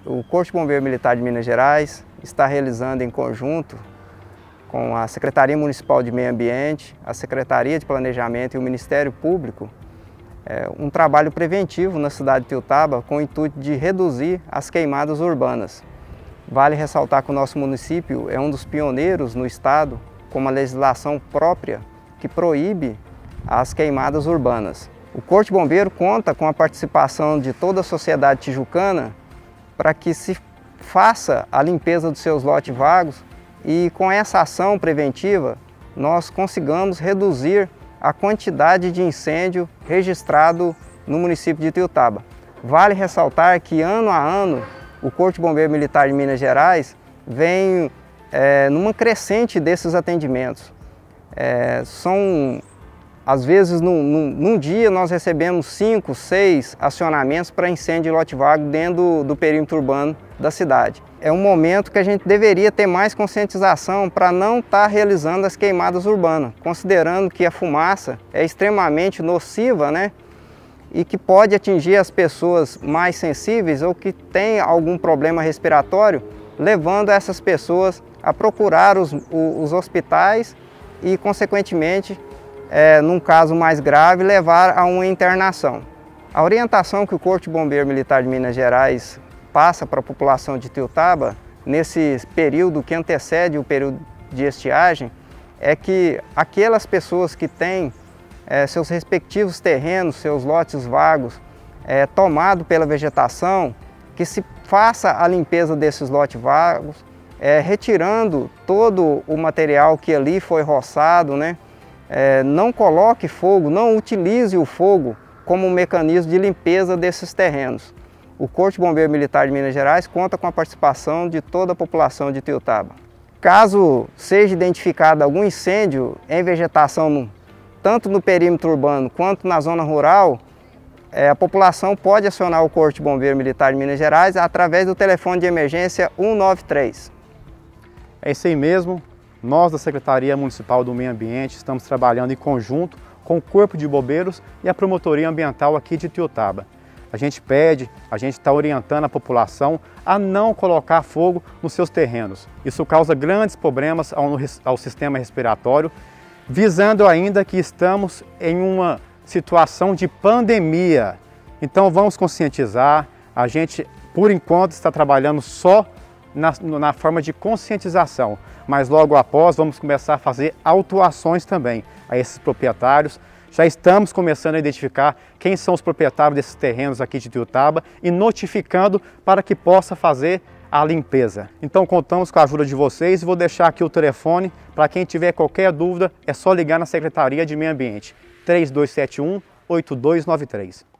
O Corpo de Bombeiro Militar de Minas Gerais está realizando em conjunto com a Secretaria Municipal de Meio Ambiente, a Secretaria de Planejamento e o Ministério Público um trabalho preventivo na cidade de Itiutaba com o intuito de reduzir as queimadas urbanas. Vale ressaltar que o nosso município é um dos pioneiros no estado com uma legislação própria que proíbe as queimadas urbanas. O Corpo de Bombeiro conta com a participação de toda a sociedade tijucana para que se faça a limpeza dos seus lotes vagos e com essa ação preventiva nós consigamos reduzir a quantidade de incêndio registrado no município de Itiutaba. Vale ressaltar que ano a ano o Corpo de Bombeiro Militar de Minas Gerais vem numa crescente desses atendimentos. Às vezes, num dia, nós recebemos 5, 6 acionamentos para incêndio de lote vago dentro do perímetro urbano da cidade. É um momento que a gente deveria ter mais conscientização para não estar realizando as queimadas urbanas, considerando que a fumaça é extremamente nociva, né? E que pode atingir as pessoas mais sensíveis ou que têm algum problema respiratório, levando essas pessoas a procurar os hospitais e, consequentemente, num caso mais grave, levar a uma internação. A orientação que o Corpo de Bombeiro Militar de Minas Gerais passa para a população de Itiutaba, nesse período que antecede o período de estiagem, é que aquelas pessoas que têm seus respectivos terrenos, seus lotes vagos, tomados pela vegetação, que se faça a limpeza desses lotes vagos, retirando todo o material que ali foi roçado, né? Não coloque fogo, não utilize o fogo como um mecanismo de limpeza desses terrenos. O Corpo de Bombeiro Militar de Minas Gerais conta com a participação de toda a população de Itiutaba. Caso seja identificado algum incêndio em vegetação, tanto no perímetro urbano quanto na zona rural, a população pode acionar o Corpo de Bombeiro Militar de Minas Gerais através do telefone de emergência 193. É isso aí mesmo. Nós da Secretaria Municipal do Meio Ambiente estamos trabalhando em conjunto com o Corpo de Bombeiros e a Promotoria Ambiental aqui de Itiutaba. A gente está orientando a população a não colocar fogo nos seus terrenos. Isso causa grandes problemas ao sistema respiratório, visando ainda que estamos em uma situação de pandemia. Então vamos conscientizar. A gente, por enquanto, está trabalhando só na forma de conscientização, mas logo após vamos começar a fazer autuações também a esses proprietários. Já estamos começando a identificar quem são os proprietários desses terrenos aqui de Itiutaba e notificando para que possa fazer a limpeza. Então contamos com a ajuda de vocês e vou deixar aqui o telefone para quem tiver qualquer dúvida, é só ligar na Secretaria de Meio Ambiente, 3271-8293.